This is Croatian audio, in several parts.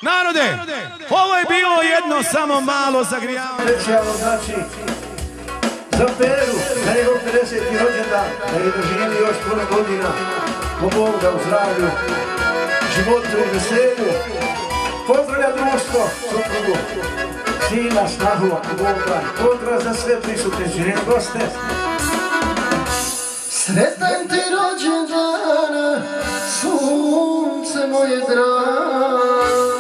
Narode, ovo je bilo jedno samo malo zagrijavanje. Specijalno znači za Peru, na njegov 50. rođendan, da je doživjeli još puno godina, po Bogu da u zdravlju, životu i veselju. Pozdravlja društvo, suprugu, sina, snahu, ako Boga, pozdrav za sve prisutne žene goste. Sretan ti rođendan, sunce moje drago.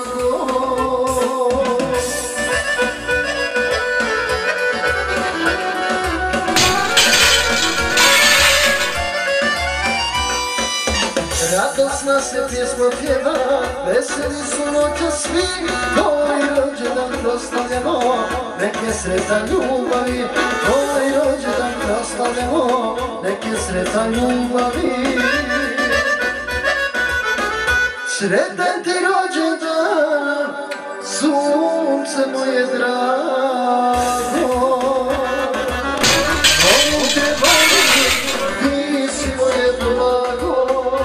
Radosna se pjesma pjeva, veseli su noća svi, tvoj rođendan proslavljamo, nek je sretan ljubavi, tvoj rođendan proslavljamo, nek je sretan ljubavi. Sretan ti rođendan, sunce moje drago. Volim te, volim, ti si moje blago.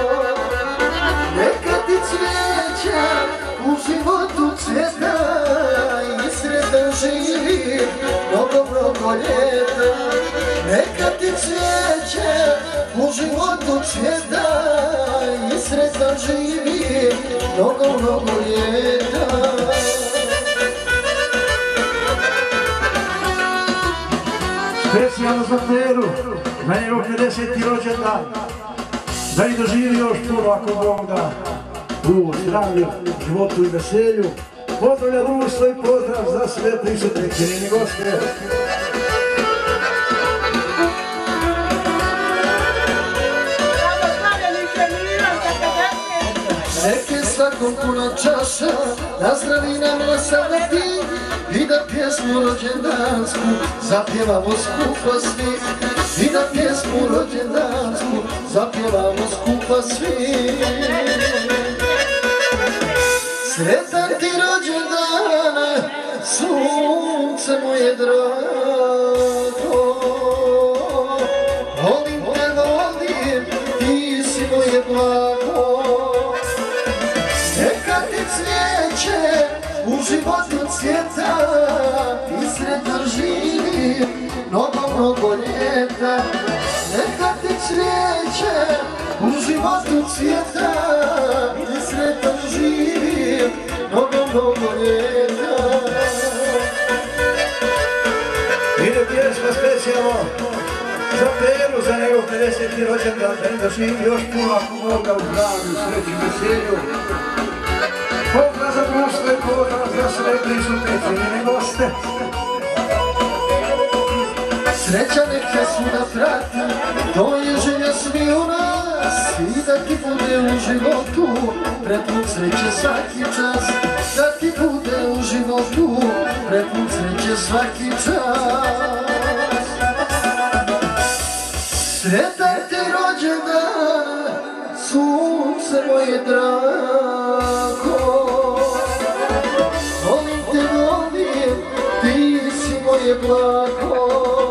Neka ti cvijeća u životu cvjeta i sretan živi mnogo, mnogo ljeta. Neka ti cvijeća u životu cvjeta i sretan živi mnogo, mnogo ljeta. Specijalno za Peru, na njegov 50. rođendan, da i doživi još puno ako Bog da, u zdravlju, životu i veselju. Pozdravlja društvo i pozdrav za sve prisutne cijenjeni goste. Nek je svakom puna čaša, nazdravi nam na savjeti i da pjesmu rođendansku zapjevamo skupa svi. I da pjesmu rođendansku zapjevamo skupa svi. Sretan ti rođendan, sunce moje drago. Volim te, volim, ti si moje blago. Neka ti cvijeće u životu cvjeta i sretan živi mnogo, mnogo ljeta. Neka ti cvijeće u životu cvjeta i sretan živi mnogo, mnogo ljeta. Ide pjesma specijalno za Peru, za njegov 50. rođendan, da im doživi još puno ako Boga u zdravlju, sreći i veselju. Pozdrav za društvo i pozdrav za sve prisutne cijenjene goste. Sreća neka svuda prati, to je želja svi u nas. I da ti bude u životu prepun sreće svaki čas. Da ti bude u životu prepun sreće svaki čas. Sretan ti rođendan, sunce moje drago. Volim te, volim, ti si moje blago.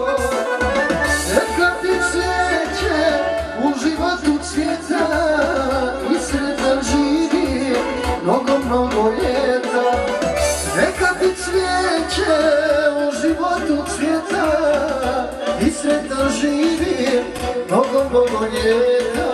Neka ti cvijeće u životu cvjeta i sretan živi mnogo, mnogo ljeta. Neka ti cvijeće u životu cvjeta i sretan živi mnogo, mnogo ljeta.